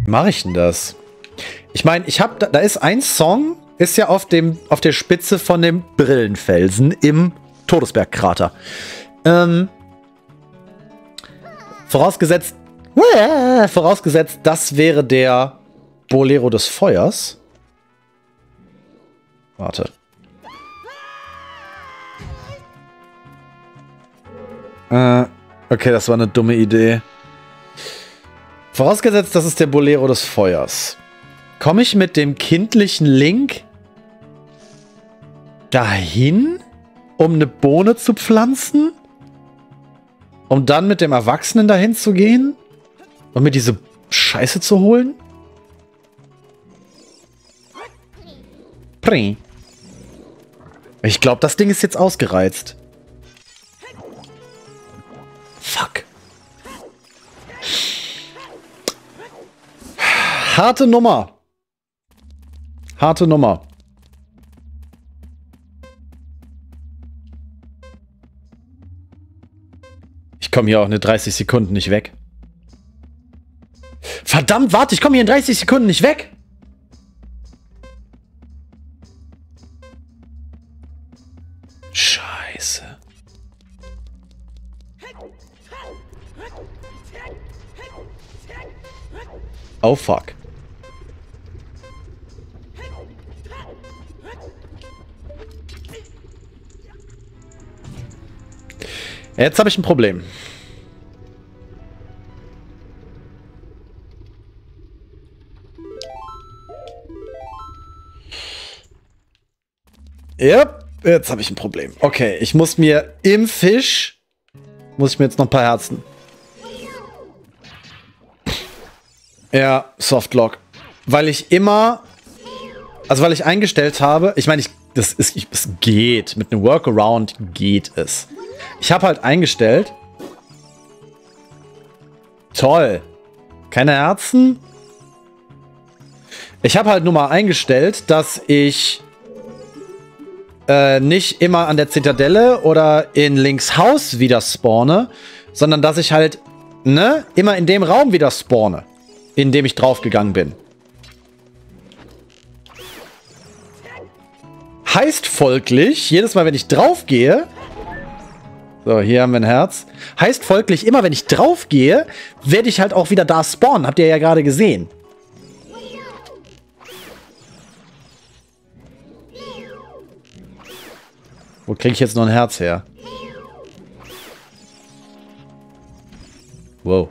mache ich denn das? Ich meine, da ist ein Song, ist ja auf der Spitze von dem Brillenfelsen im Todesbergkrater. Vorausgesetzt, das wäre der Bolero des Feuers. Warte. Okay, das war eine dumme Idee. Vorausgesetzt, das ist der Bolero des Feuers. Komme ich mit dem kindlichen Link dahin, um eine Bohne zu pflanzen? Um dann mit dem Erwachsenen dahin zu gehen? Und mir diese Scheiße zu holen? Ich glaube, das Ding ist jetzt ausgereizt. Fuck. Harte Nummer. Harte Nummer. Ich komme hier auch eine 30 Sekunden nicht weg. Verdammt, warte, ich komme hier in 30 Sekunden nicht weg. Scheiße. Oh fuck. Jetzt habe ich ein Problem. Yep, jetzt habe ich ein Problem. Okay, ich muss mir im Fisch jetzt noch ein paar Herzen. Ja, Softlock. Weil ich immer, weil ich eingestellt habe, ich meine, es geht. Mit einem Workaround geht es. Ich habe halt eingestellt. Toll. Keine Herzen. Ich habe halt nur mal eingestellt, dass ich nicht immer an der Zitadelle oder in Links Haus wieder spawne, sondern dass ich halt, immer in dem Raum wieder spawne, in dem ich draufgegangen bin. Heißt folglich, jedes Mal, wenn ich draufgehe, so, hier haben wir ein Herz, heißt folglich, immer wenn ich draufgehe, werde ich halt auch wieder da spawnen. Habt ihr ja gerade gesehen. Wo kriege ich jetzt noch ein Herz her? Wow.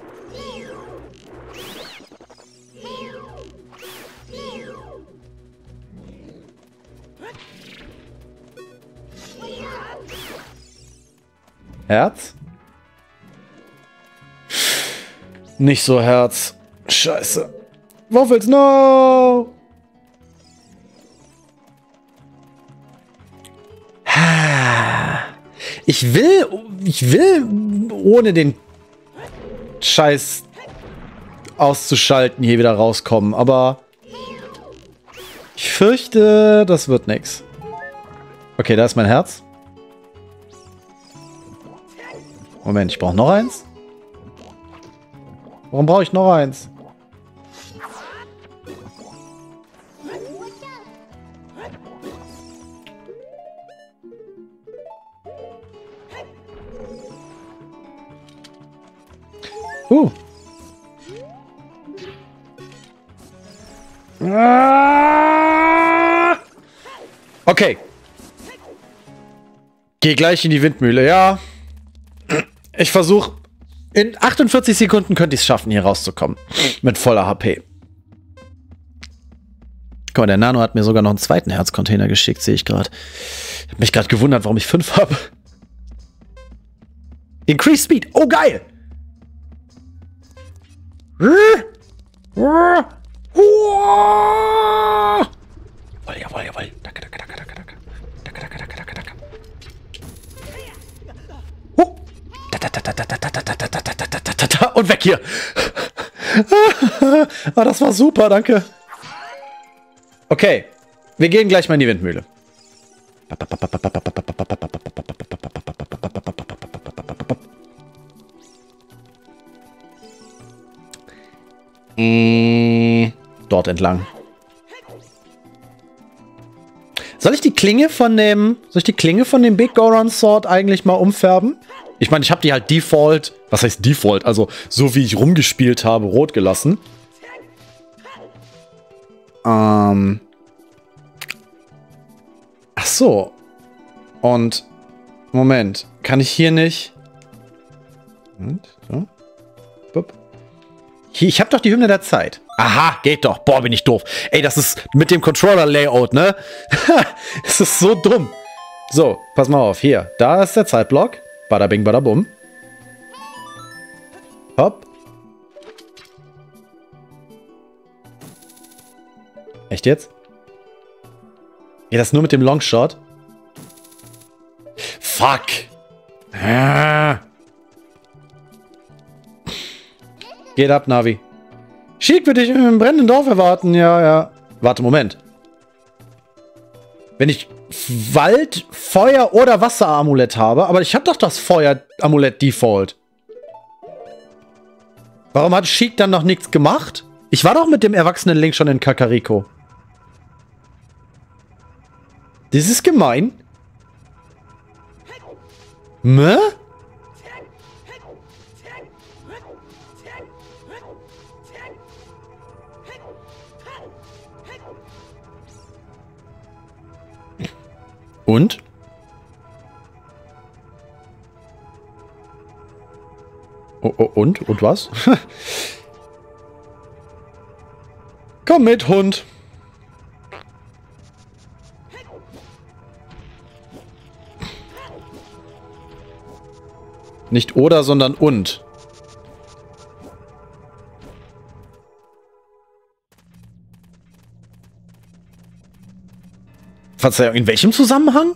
Herz? Nicht so Herz. Scheiße. Waffels, no! Ich will ohne den Scheiß auszuschalten hier wieder rauskommen, aber ich fürchte, das wird nix. Okay, da ist mein Herz. Moment, ich brauche noch eins. Warum brauche ich noch eins? Okay. Geh gleich in die Windmühle, ja. Ich versuche, in 48 Sekunden könnte ich es schaffen, hier rauszukommen. Mit voller HP. Guck mal, der Nano hat mir sogar noch einen zweiten Herzcontainer geschickt, sehe ich gerade. Ich habe mich gerade gewundert, warum ich 5 habe. Increase Speed. Oh, geil. Jawohl, jawohl, jawohl. Danke, danke, danke, danke, danke. Danke, danke, danke, danke, danke. Und weg hier. Ah, das war super, danke. Okay, wir gehen gleich mal in die Windmühle. dort entlang. Soll ich die Klinge von dem Big Goron Sword eigentlich mal umfärben? Ich meine, ich habe die halt Default, was heißt Default? Also, so wie ich rumgespielt habe, rot gelassen. Ach so. Und, Moment, kann ich hier nicht... Und, so. Bup. Hier, ich habe doch die Hymne der Zeit. Aha, geht doch. Boah, bin ich doof. Ey, das ist mit dem Controller-Layout, ne? Es ist so dumm. So, pass mal auf. Hier, da ist der Zeitblock. Bada bing, bada bum. Hopp. Echt jetzt? Geht das nur mit dem Longshot? Fuck. Geht ab, Navi. Sheik würde dich im brennenden Dorf erwarten. Ja, ja. Warte, Moment. Wenn ich Wald, Feuer oder Wasser-Amulett habe, aber ich habe doch das Feuer-Amulett Default. Warum hat Sheik dann noch nichts gemacht? Ich war doch mit dem erwachsenen Link schon in Kakariko. Das ist gemein. Ne? Und? Oh, und? Und was? Komm mit, Hund. Nicht oder, sondern und. Verzeihung, in welchem Zusammenhang?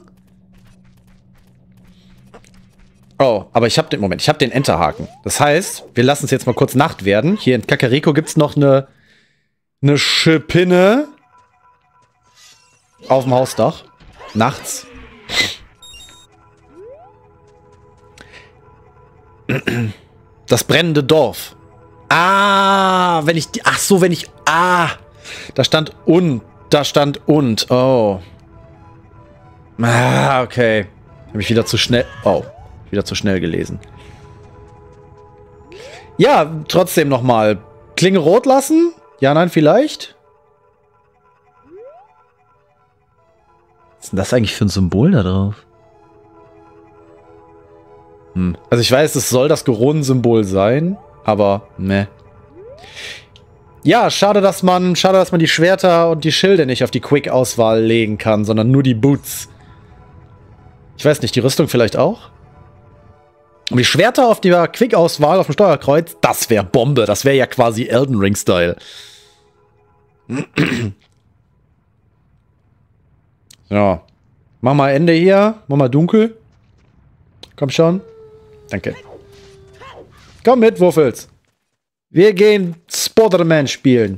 Oh, aber ich habe den, Moment, ich habe den Enterhaken. Das heißt, wir lassen es jetzt mal kurz Nacht werden. Hier in Kakariko gibt es noch eine Spinne auf dem Hausdach. Nachts. Das brennende Dorf. Ah, wenn ich die, ach so, wenn ich, da stand und, oh. Ah, okay. Habe ich wieder zu schnell, wieder zu schnell gelesen. Ja, trotzdem nochmal. Klinge rot lassen? Ja, nein, vielleicht? Was ist denn das eigentlich für ein Symbol da drauf? Also ich weiß, es soll das Goron-Symbol sein, aber ne. Ja, schade, dass man die Schwerter und die Schilde nicht auf die Quick-Auswahl legen kann, sondern nur die Boots. Ich weiß nicht, die Rüstung vielleicht auch? Und die Schwerter auf der Quick-Auswahl auf dem Steuerkreuz, das wäre Bombe. Das wäre ja quasi Elden Ring-Style. So. Mach mal Ende hier. Mach mal dunkel. Komm schon. Danke. Komm mit, Wuffels. Wir gehen Spider-Man spielen.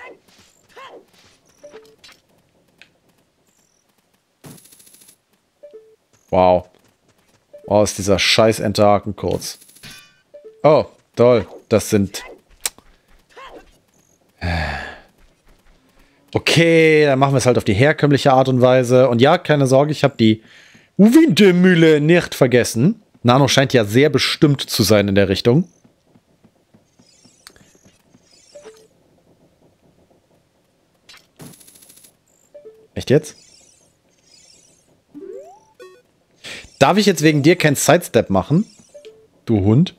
Wow. Oh, ist dieser scheiß Enterhaken kurz. Oh, toll. Das sind... Okay, dann machen wir es halt auf die herkömmliche Art und Weise. Und ja, keine Sorge, ich habe die Windmühle nicht vergessen. Nano scheint ja sehr bestimmt zu sein in der Richtung. Echt jetzt? Darf ich jetzt wegen dir keinen Sidestep machen? Du Hund.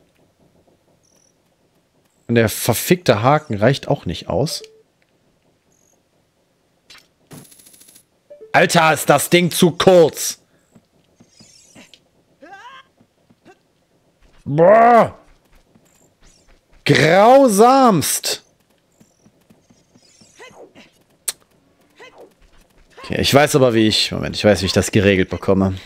Und der verfickte Haken reicht auch nicht aus. Alter, ist das Ding zu kurz. Boah. Grausamst. Okay, ich weiß aber, wie ich... Moment, ich weiß, wie ich das geregelt bekomme.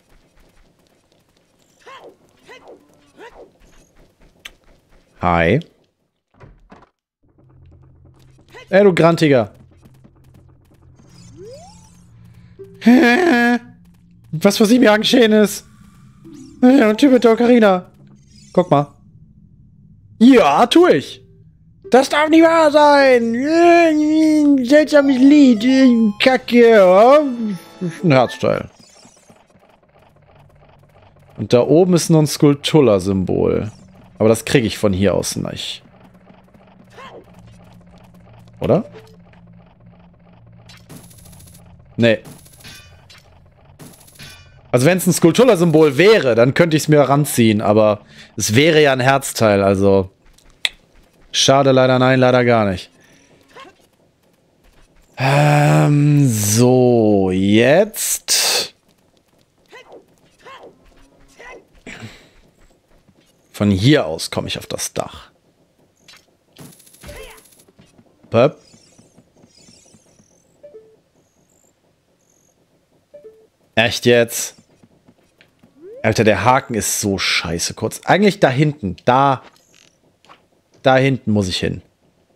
Hi. Ey, du Grantiger. Was für 7 Jahren geschehen ist. Ja, ein Typ mit der Ocarina. Guck mal. Ja, tu ich. Das darf nicht wahr sein! Seltsames Lied! Kacke! Ein Herzteil. Und da oben ist noch ein Skulltula-Symbol. Aber das kriege ich von hier aus nicht. Oder? Nee. Also wenn es ein Skulltula-Symbol wäre, dann könnte ich es mir ranziehen. Aber es wäre ja ein Herzteil, also... Schade, leider nein, leider gar nicht. So, jetzt... Von hier aus komme ich auf das Dach. Pöp. Echt jetzt? Alter, der Haken ist so scheiße kurz. Eigentlich da hinten. Da hinten muss ich hin.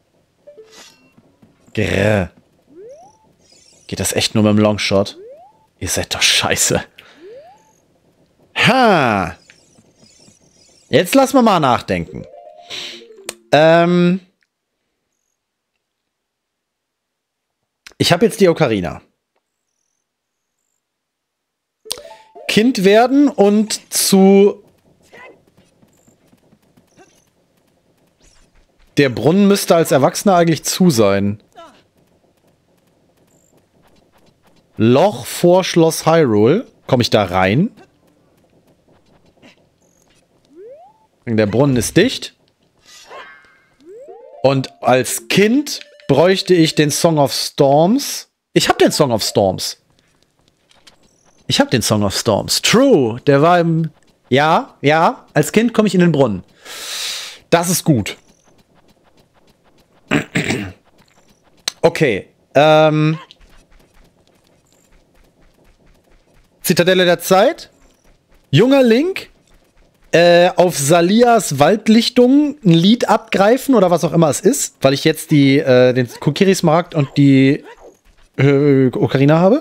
Grrr. Geht das echt nur mit dem Longshot? Ihr seid doch scheiße. Ha! Jetzt lassen wir mal nachdenken. Ich habe jetzt die Ocarina. Kind werden und zu... Der Brunnen müsste als Erwachsener eigentlich zu sein. Loch vor Schloss Hyrule. Komme ich da rein? Der Brunnen ist dicht. Und als Kind bräuchte ich den Song of Storms. Ich habe den Song of Storms. Ich habe den Song of Storms. True. Der war im... Ja, ja. Als Kind komme ich in den Brunnen. Das ist gut. Okay. Zitadelle der Zeit. Junger Link. Auf Salias Waldlichtung ein Lied abgreifen oder was auch immer es ist, weil ich jetzt den Kokiri-Smaragd und die Ocarina habe.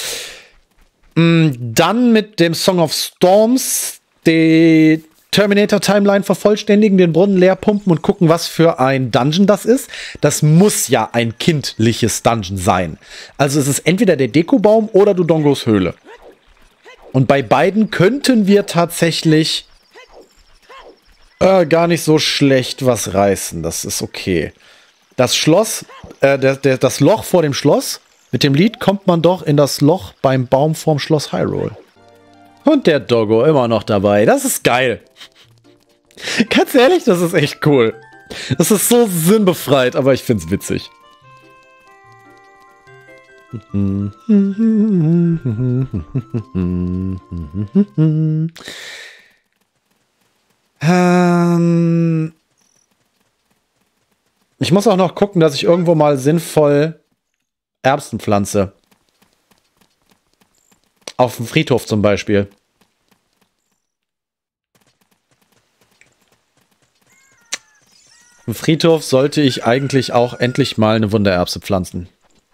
Dann mit dem Song of Storms die Terminator-Timeline vervollständigen, den Brunnen leer pumpen und gucken, was für ein Dungeon das ist. Das muss ja ein kindliches Dungeon sein. Also es ist entweder der Dekobaum oder Dodongos Höhle. Und bei beiden könnten wir tatsächlich gar nicht so schlecht was reißen. Das ist okay. Das Schloss, das Loch vor dem Schloss, mit dem Lied kommt man doch in das Loch beim Baum vorm Schloss Hyrule. Und der Doggo immer noch dabei. Das ist geil. Ganz ehrlich, das ist echt cool. Das ist so sinnbefreit, aber ich find's witzig. Ich muss auch noch gucken, dass ich irgendwo mal sinnvoll Erbsen pflanze. Auf dem Friedhof zum Beispiel. Im Friedhof sollte ich eigentlich auch endlich mal eine Wundererbse pflanzen.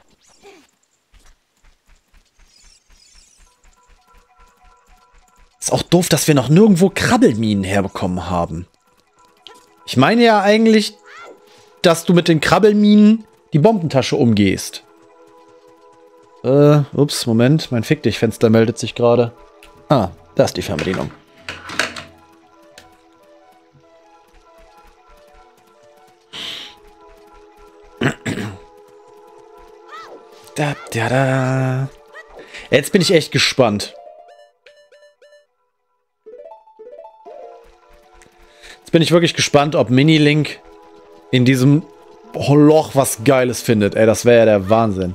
Ist auch doof, dass wir noch nirgendwo Krabbelminen herbekommen haben. Ich meine ja eigentlich, dass du mit den Krabbelminen die Bombentasche umgehst. Ups, Moment. Mein Fick dich Fenster meldet sich gerade. Ah, da ist die Fernbedienung. Da, da, da. Jetzt bin ich echt gespannt. Jetzt bin ich wirklich gespannt, ob Mini-Link in diesem Loch was Geiles findet. Ey, das wäre ja der Wahnsinn.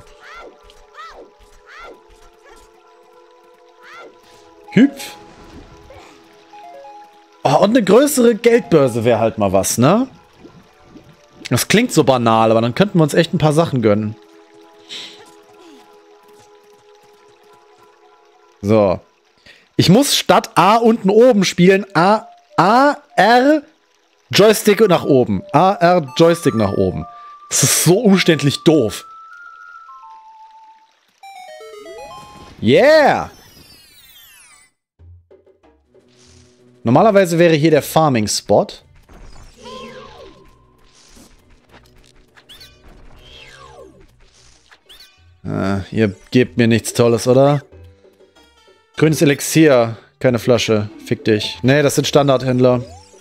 Hüpf. Oh, und eine größere Geldbörse wäre halt mal was, ne? Das klingt so banal, aber dann könnten wir uns echt ein paar Sachen gönnen. So. Ich muss statt A unten oben spielen. A, R, Joystick nach oben. A, R, Joystick nach oben. Das ist so umständlich doof. Yeah! Normalerweise wäre hier der Farming-Spot. Ihr gebt mir nichts Tolles, oder? Grünes Elixier. Keine Flasche. Fick dich. Nee, das sind Standardhändler.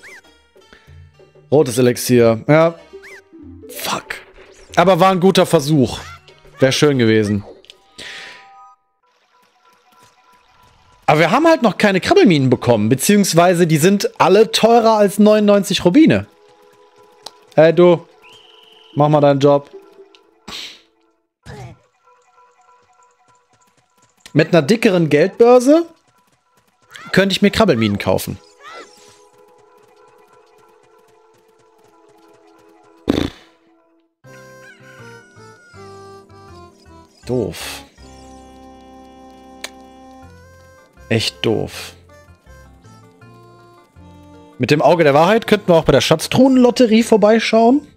Rotes Elixier. Ja. Fuck. Aber war ein guter Versuch. Wäre schön gewesen. Aber wir haben halt noch keine Krabbelminen bekommen. Beziehungsweise die sind alle teurer als 99 Rubine. Hey du. Mach mal deinen Job. Mit einer dickeren Geldbörse könnte ich mir Krabbelminen kaufen. Doof. Echt doof. Mit dem Auge der Wahrheit könnten wir auch bei der Schatztruhenlotterie vorbeischauen.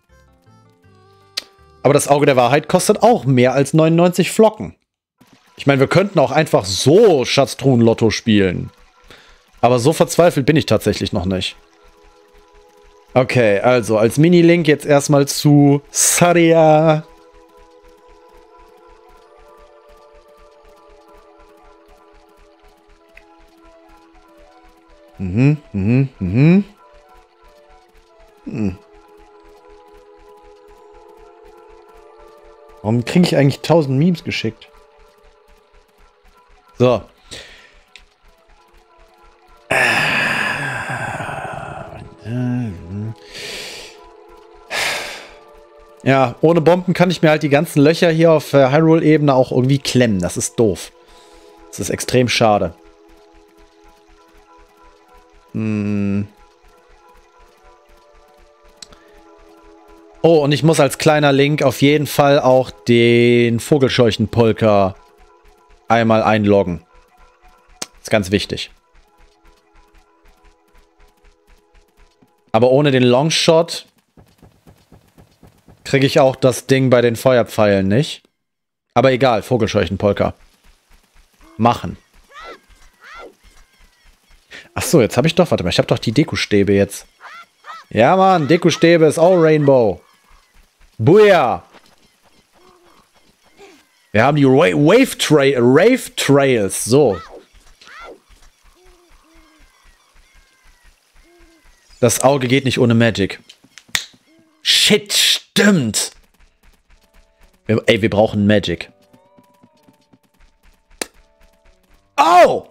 Aber das Auge der Wahrheit kostet auch mehr als 99 Flocken. Ich meine, wir könnten auch einfach so Schatztruhenlotto spielen. Aber so verzweifelt bin ich tatsächlich noch nicht. Okay, also als Mini-Link jetzt erstmal zu Saria. Warum kriege ich eigentlich 1000 Memes geschickt? So. Ja, ohne Bomben kann ich mir halt die ganzen Löcher hier auf Hyrule-Ebene auch irgendwie klemmen. Das ist doof. Das ist extrem schade. Oh, und ich muss als kleiner Link auf jeden Fall auch den Vogelscheuchenpolka einmal einloggen. Ist ganz wichtig. Aber ohne den Longshot kriege ich auch das Ding bei den Feuerpfeilen nicht. Aber egal, Vogelscheuchenpolka. Machen. Achso, jetzt habe ich doch, warte mal, ich habe doch die Dekostäbe jetzt. Ja, Mann, Dekostäbe ist auch Rainbow. Booyah! Wir haben die Rave Trails, so. Das Auge geht nicht ohne Magic. Shit, stimmt! Wir brauchen Magic. Oh!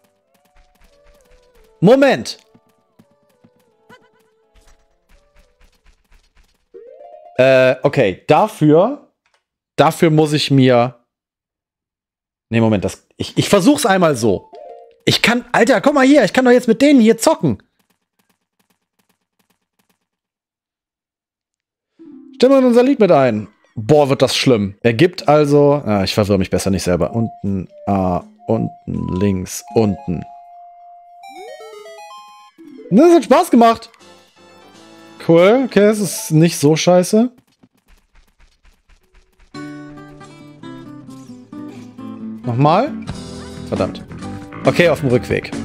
Moment! Okay, dafür muss ich mir... Nee, Moment, ich versuch's einmal so. Ich kann... Alter, guck mal hier, ich kann doch jetzt mit denen hier zocken. Stimme in unser Lied mit ein. Boah, wird das schlimm. Er gibt also... Ah, ich verwirre mich besser nicht selber. Unten, unten, links, unten. Das hat Spaß gemacht. Cool, okay, es ist nicht so scheiße. Nochmal. Verdammt. Okay, auf dem Rückweg.